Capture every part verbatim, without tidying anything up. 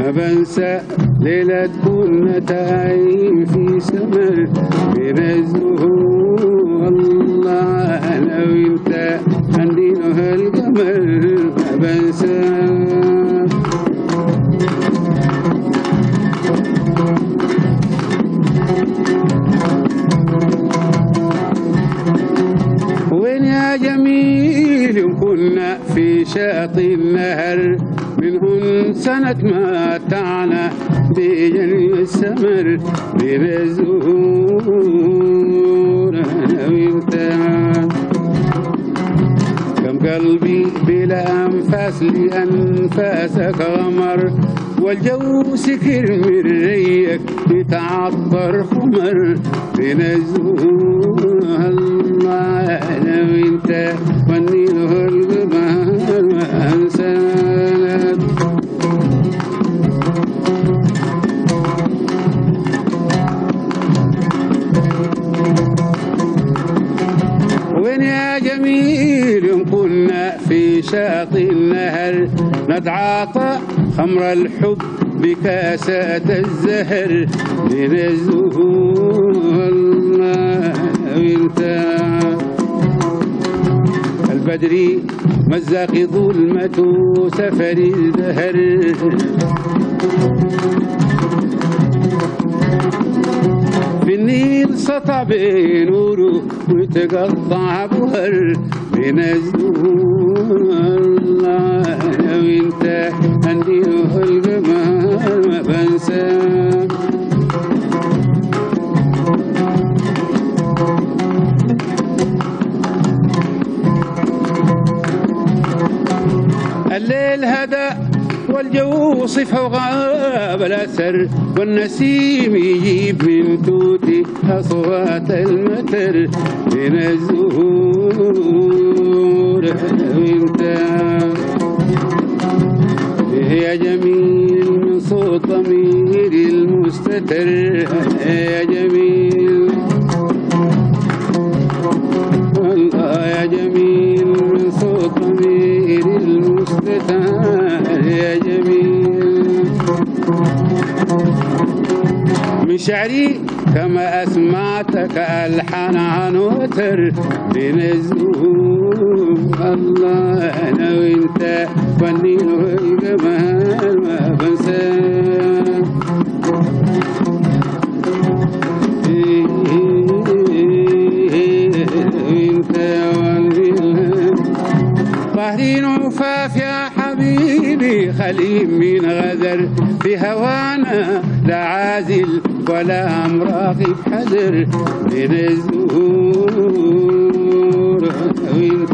ما بنسى ليلة كنا تايم في سمر بين الزهور. الله أنا وأنت عندنا هالقمر ما بنسى. وين يا جميل يوم كنا في شاطئ النهر منهن سنة ما تعنا بجني السمر بين الزهور أنا وأنت. كم قلبي بلا أنفاس لأنفاسك غمر والجو سكر من ريك يتعبر خمر بين الزهور. الله أنا وأنت والنيل والقمر ما أنساك. وين يا جميل يوم كنا في شاطئ النهر نتعاطى خمر الحب بكاسات الزهر بين الزهور. الله وانت البدري مزاق ظلمة سفر الدهر في النيل سطع بنوره وتقطع بهر بين الزهور. الله وانت عندي القمر ما بنساه. الليل هدى والجو صفه وغاب الأثر والنسيم يجيب من توتي أصوات المتر بين الزهور أنا وأنت. يا جميل من صوت ضمير المستتر يا جميل. والله يا جميل من صوت ضمير المستتر يا جميل. من شعري كما أسمعتك ألحان عن وتر بين الزهور. الله أنا وأنت والنيل والقمر ما بنساه. وأنت والنيل قاهرين عفاف يا حبيبي خليل من غدر في هوانا لا عازل ولا أمراقي بحذر بين الزهور وانت.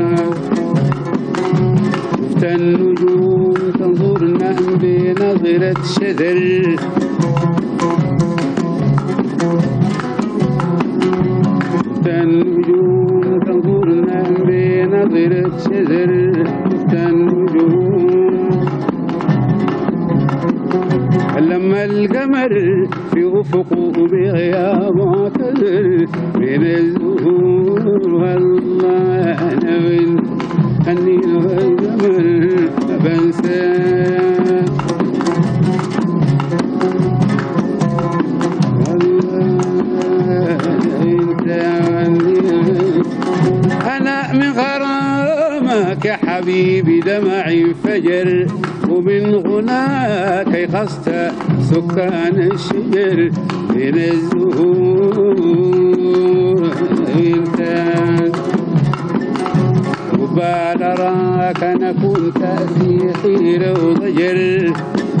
شفت النجوم تنظرنا بنظرة شذر شفت النجوم تنظرنا بنظرة شذر شفت النجوم. لما القمر في أفقه بغياب معتذر بين الزهور. والله أنا وأنت النيل والقمر ما بنساه. أنا من غرامك يا حبيبي دمعي انفجر ومن غناك يقصت سكان الشجر بين الزهور انت. وبال أراك أنا كنت في حيرة وضجر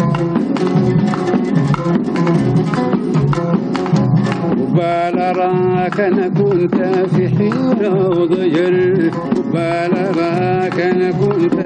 وبال أراك أنا كنت في حيرة وضجر وبال أراك أنا كنت.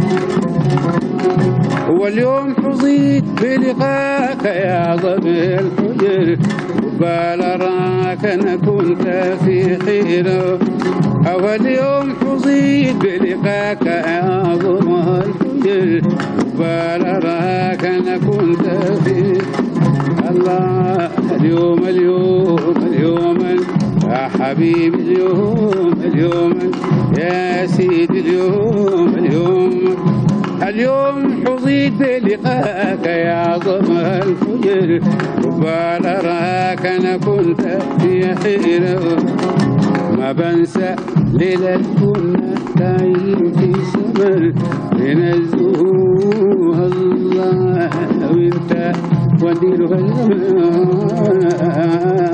واليوم حظيت بلقاك يا ظبي الحجر وبال أراك أنا كنت في حيرة. واليوم حظيت بلقاك يا ظبي الحجر وبال أراك أنا كنت في. الله اليوم اليوم اليوم يا حبيبي اليوم اليوم يا سيدي اليوم اليوم اليوم حظيت بلقاك يا ظما الفجر ربما أراك أنا كنت في خير ما بنسى ليلة كنا دايم في سمر بنزوها الله وانت وديرها الزمان